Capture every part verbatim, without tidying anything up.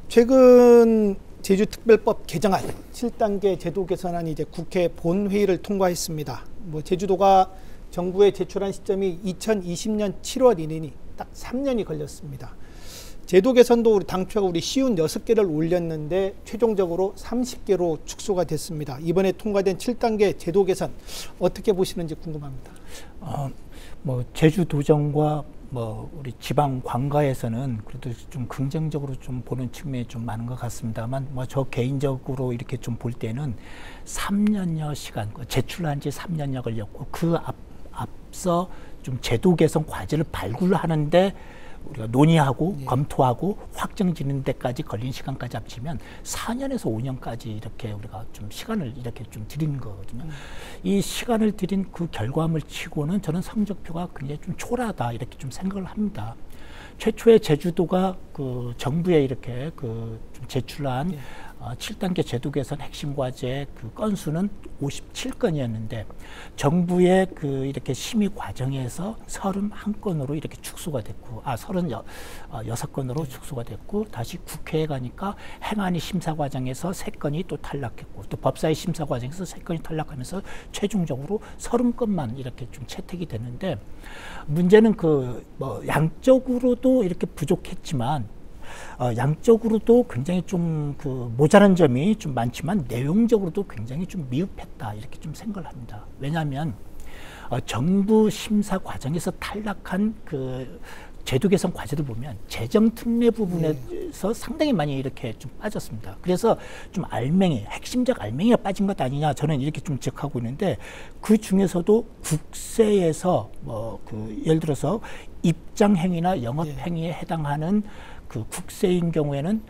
최근 제주특별법 개정안 칠 단계 제도 개선안이 이제 국회 본회의를 통과했습니다. 뭐 제주도가 정부에 제출한 시점이 이천이십 년 칠월 이내니 딱 삼 년이 걸렸습니다. 제도 개선도 우리 당초 우리 쉬운 여섯 개를 올렸는데 최종적으로 삼십 개로 축소가 됐습니다. 이번에 통과된 칠 단계 제도 개선 어떻게 보시는지 궁금합니다. 어, 뭐 제주도정과 뭐 우리 지방 관가에서는 그래도 좀 긍정적으로 좀 보는 측면이 좀 많은 것 같습니다만, 뭐 저 개인적으로 이렇게 좀 볼 때는 삼 년여 시간, 제출한 지 삼 년여 걸렸고 그 앞, 앞서 좀 제도 개선 과제를 발굴하는데 우리가 논의하고 예. 검토하고 확정 짓는 데까지 걸린 시간까지 합치면 사 년에서 오 년까지 이렇게 우리가 좀 시간을 이렇게 좀 들인 거거든요. 음. 이 시간을 들인 그 결과물 치고는 저는 성적표가 굉장히 좀 초라하다 이렇게 좀 생각을 합니다. 최초에 제주도가 그 정부에 이렇게 그 좀 제출한 예. 어, 칠 단계 제도 개선 핵심 과제 그 건수는 오십칠 건이었는데 정부의 그 이렇게 심의 과정에서 삼십일 건으로 이렇게 축소가 됐고, 아, 삼십육 건으로 축소가 됐고, 다시 국회에 가니까 행안위 심사 과정에서 세 건이 또 탈락했고, 또 법사위 심사 과정에서 세 건이 탈락하면서 최종적으로 삼십 건만 이렇게 좀 채택이 됐는데, 문제는 그 뭐 양적으로도 이렇게 부족했지만 어, 양적으로도 굉장히 좀 그 모자란 점이 좀 많지만 내용적으로도 굉장히 좀 미흡했다 이렇게 좀 생각을 합니다. 왜냐하면 어, 정부 심사 과정에서 탈락한 그 제도 개선 과제들 보면 재정 특례 부분에서 네. 상당히 많이 이렇게 좀 빠졌습니다. 그래서 좀 알맹이, 핵심적 알맹이가 빠진 것 아니냐 저는 이렇게 좀 지적하고 있는데, 그 중에서도 국세에서 뭐 그 예를 들어서 입장 행위나 영업 행위에 해당하는 그 국세인 경우에는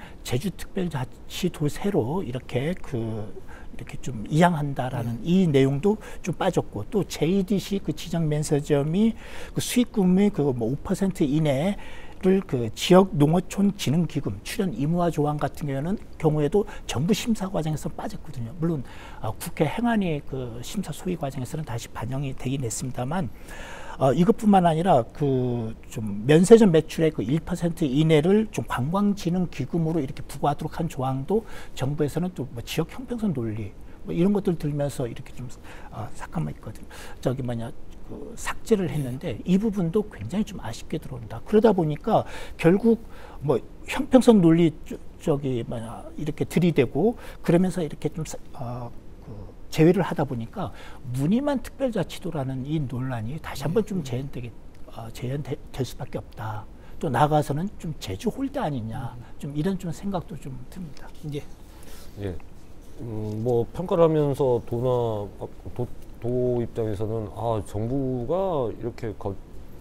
제주특별자치도세로 이렇게 그 이렇게 좀 이양한다라는 네. 이 내용도 좀 빠졌고, 또 제이디씨 그 지정 면세점이 그 수익금의 그 뭐 오 퍼센트 이내를 그 지역 농어촌 진흥 기금 출연 의무화 조항 같은 경우에는 경우에도 정부 심사 과정에서 빠졌거든요. 물론 어, 국회 행안위 그 심사 소위 과정에서는 다시 반영이 되긴 했습니다만. 어, 이것뿐만 아니라 그 좀 면세점 매출의 그 일 퍼센트 이내를 좀 관광진흥기금으로 이렇게 부과하도록 한 조항도 정부에서는 또 뭐 지역 형평성 논리 뭐 이런 것들 들면서 이렇게 좀 어, 잠깐만 있거든요. 저기 뭐냐 그 삭제를 했는데 이 부분도 굉장히 좀 아쉽게 들어온다. 그러다 보니까 결국 뭐 형평성 논리 저기 뭐냐 이렇게 들이대고 그러면서 이렇게 좀 어, 제외를 하다 보니까 무늬만 특별자치도라는 이 논란이 다시 한번 좀 재현되게 어, 재현될 수밖에 없다. 또 나아가서는 좀 제주 홀대 아니냐, 좀 이런 좀 생각도 좀 듭니다. 예. 예. 음, 뭐 평가를 하면서 도나 도, 도 입장에서는 아 정부가 이렇게 거,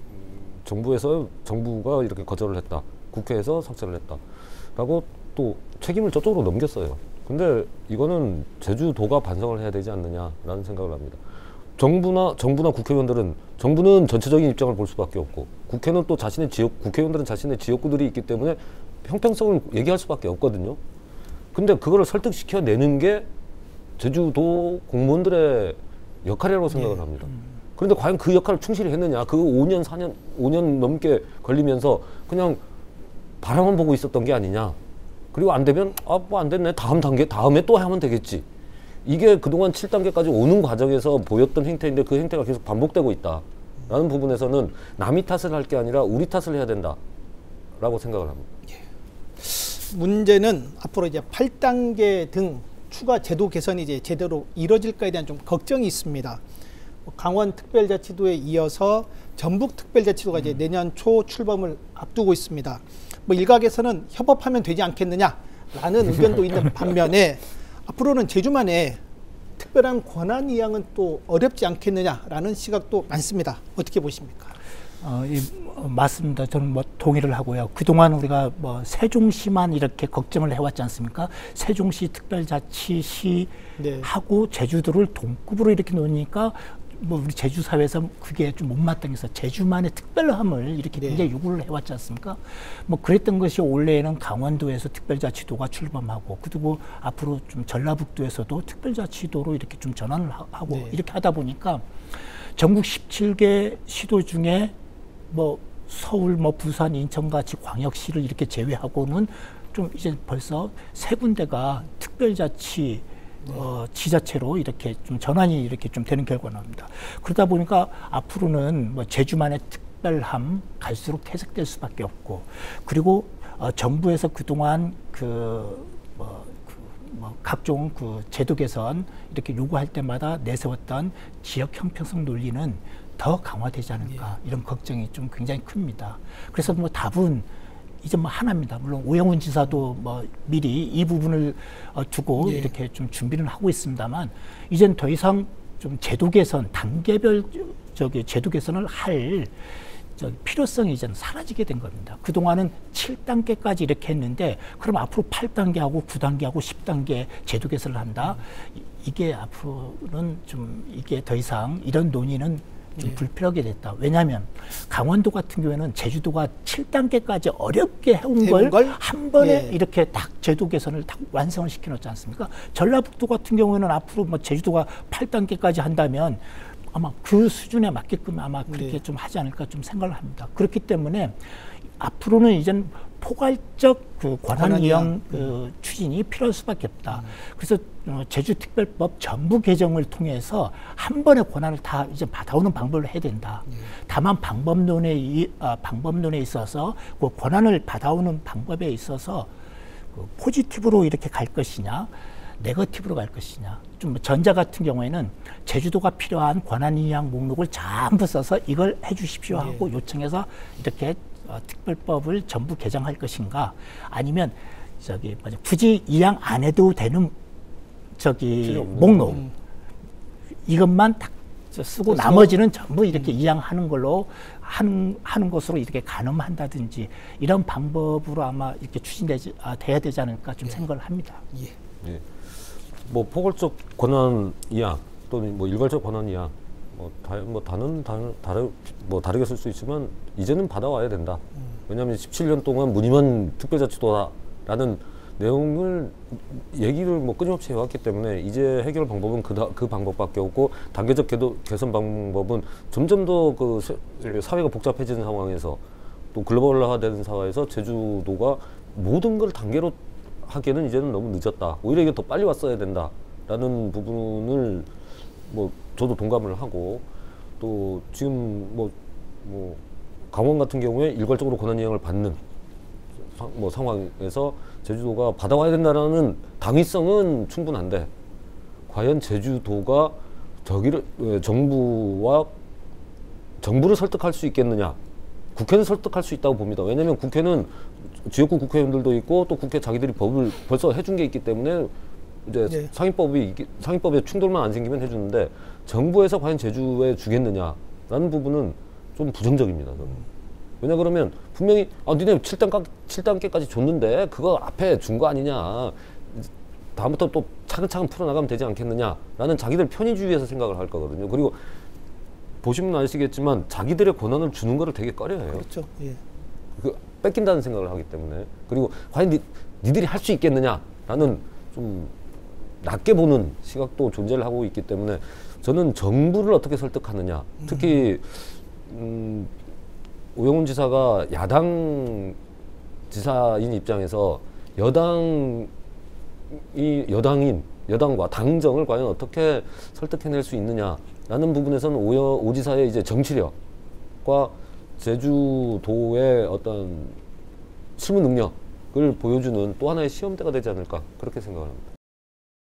정부에서 정부가 이렇게 거절을 했다. 국회에서 삭제를 했다.라고 또 책임을 저쪽으로 넘겼어요. 근데 이거는 제주도가 반성을 해야 되지 않느냐라는 생각을 합니다. 정부나 정부나 국회의원들은 정부는 전체적인 입장을 볼 수밖에 없고 국회는 또 자신의 지역 국회의원들은 자신의 지역구들이 있기 때문에 형평성을 얘기할 수밖에 없거든요. 근데 그거를 설득시켜 내는 게 제주도 공무원들의 역할이라고 생각을 네. 합니다. 그런데 과연 그 역할을 충실히 했느냐? 그 오 년, 사 년, 오 년 넘게 걸리면서 그냥 바라만 보고 있었던 게 아니냐? 그리고 안 되면 아 뭐 안 됐네 다음 단계 다음에 또 하면 되겠지. 이게 그동안 칠 단계까지 오는 과정에서 보였던 행태인데 그 행태가 계속 반복되고 있다라는 부분에서는 남이 탓을 할 게 아니라 우리 탓을 해야 된다라고 생각을 합니다. 문제는 앞으로 이제 팔 단계 등 추가 제도 개선이 이제 제대로 이뤄질까에 대한 좀 걱정이 있습니다. 강원 특별자치도에 이어서 전북 특별자치도가 음. 이제 내년 초 출범을 앞두고 있습니다. 뭐 일각에서는 협업하면 되지 않겠느냐라는 의견도 있는 반면에 앞으로는 제주만의 특별한 권한 이양은 또 어렵지 않겠느냐라는 시각도 많습니다. 어떻게 보십니까? 어, 이, 어, 맞습니다. 저는 뭐 동의를 하고요. 그동안 우리가 뭐 세종시만 이렇게 걱정을 해왔지 않습니까? 세종시 특별자치시 네. 하고 제주도를 동급으로 이렇게 놓으니까 뭐 우리 제주 사회에서 그게 좀 못마땅해서 제주만의 특별함을 이렇게 네. 굉장히 요구를 해왔지 않습니까? 뭐 그랬던 것이 올해에는 강원도에서 특별자치도가 출범하고 그리고 앞으로 좀 전라북도에서도 특별자치도로 이렇게 좀 전환을 하고 네. 이렇게 하다 보니까 전국 십칠 개 시도 중에 뭐 서울, 뭐 부산, 인천같이 광역시를 이렇게 제외하고는 좀 이제 벌써 세 군데가 특별자치 어, 지자체로 이렇게 좀 전환이 이렇게 좀 되는 결과가 나옵니다. 그러다 보니까 앞으로는 뭐 제주만의 특별함 갈수록 퇴색될 수밖에 없고, 그리고 어, 정부에서 그동안 그 뭐, 그 뭐 각종 그 제도 개선 이렇게 요구할 때마다 내세웠던 지역 형평성 논리는 더 강화되지 않을까, 예. 이런 걱정이 좀 굉장히 큽니다. 그래서 뭐 답은 이제 뭐 하나입니다. 물론 오영훈 지사도 뭐 미리 이 부분을 어, 두고 예. 이렇게 좀 준비를 하고 있습니다만, 이젠 더 이상 좀 제도 개선, 단계별 저기 제도 개선을 할 저기 필요성이 이제는 사라지게 된 겁니다. 그동안은 칠 단계까지 이렇게 했는데, 그럼 앞으로 팔 단계하고 구 단계하고 십 단계 제도 개선을 한다. 음. 이게 앞으로는 좀 이게 더 이상 이런 논의는 좀 예. 불필요하게 됐다. 왜냐하면 강원도 같은 경우에는 제주도가 칠 단계까지 어렵게 해온 걸 한 번에 예. 이렇게 딱 제도 개선을 딱 완성을 시켜놓지 않습니까? 전라북도 같은 경우에는 앞으로 뭐 제주도가 팔 단계까지 한다면 아마 그 수준에 맞게끔 아마 그렇게 네. 좀 하지 않을까 좀 생각을 합니다. 그렇기 때문에 앞으로는 이제는 포괄적 그 권한이용 그 추진이 필요할 수밖에 없다. 음. 그래서 어, 제주특별법 전부 개정을 통해서 한 번의 권한을 다 이제 받아오는 방법을 해야 된다. 예. 다만 방법론에 이, 아, 방법론에 있어서 그 권한을 받아오는 방법에 있어서 그 포지티브로 이렇게 갈 것이냐, 네거티브로 갈 것이냐. 좀 전자 같은 경우에는 제주도가 필요한 권한이양 목록을 전부 써서 이걸 해주십시오 하고 예. 요청해서 이렇게 어, 특별법을 전부 개정할 것인가, 아니면 저기 뭐냐, 굳이 이양 안 해도 되는 저기 목록 음. 이것만 딱 쓰고 그래서, 나머지는 전부 이렇게 음. 이양하는 걸로 하는 하는 것으로 이렇게 가늠한다든지 이런 방법으로 아마 이렇게 추진되지 아, 돼야 되지 않을까 좀 예. 생각을 합니다. 예. 예. 뭐 포괄적 권한 이양 또는 뭐 일괄적 권한 이양 뭐, 다, 뭐 다는 다른 다르 뭐 다르게 쓸 수 있지만 이제는 받아와야 된다. 음. 왜냐하면 십칠 년 동안 무늬만 특별자치도라는 내용을 얘기를 뭐 끊임없이 해왔기 때문에 이제 해결 방법은 그, 그 방법밖에 없고, 단계적 개도, 개선 방법은 점점 더 그 사회가 복잡해지는 상황에서 또 글로벌화되는 사회에서 제주도가 모든 걸 단계로 하기에는 이제는 너무 늦었다. 오히려 이게 더 빨리 왔어야 된다라는 부분을 뭐 저도 동감을 하고, 또 지금 뭐, 뭐 강원 같은 경우에 일괄적으로 권한이양을 받는 사, 뭐 상황에서 제주도가 받아와야 된다라는 당위성은 충분한데, 과연 제주도가 저기를 정부와 정부를 설득할 수 있겠느냐? 국회는 설득할 수 있다고 봅니다. 왜냐하면 국회는 지역구 국회의원들도 있고 또 국회 자기들이 법을 벌써 해준 게 있기 때문에 이제 네. 상임법이 상임법에 충돌만 안 생기면 해주는데, 정부에서 과연 제주에 주겠느냐라는 부분은 좀 부정적입니다. 저는. 왜냐 그러면 분명히 아 니네 칠 단계 칠 단계까지 줬는데 그거 앞에 준 거 아니냐, 다음부터 또 차근차근 풀어나가면 되지 않겠느냐라는 자기들 편의주의에서 생각을 할 거거든요. 그리고 보시면 아시겠지만 자기들의 권한을 주는 거를 되게 꺼려해요. 그렇죠. 예. 그 뺏긴다는 생각을 하기 때문에. 그리고 과연 니, 니들이 할 수 있겠느냐라는 좀 낮게 보는 시각도 존재를 하고 있기 때문에, 저는 정부를 어떻게 설득하느냐, 특히 음, 오영훈 지사가 야당 지사인 입장에서 여당이 여당인 여당과 당정을 과연 어떻게 설득해낼 수 있느냐라는 부분에서는 오여, 오 지사의 이제 정치력과 제주도의 어떤 실무 능력을 보여주는 또 하나의 시험대가 되지 않을까, 그렇게 생각을 합니다.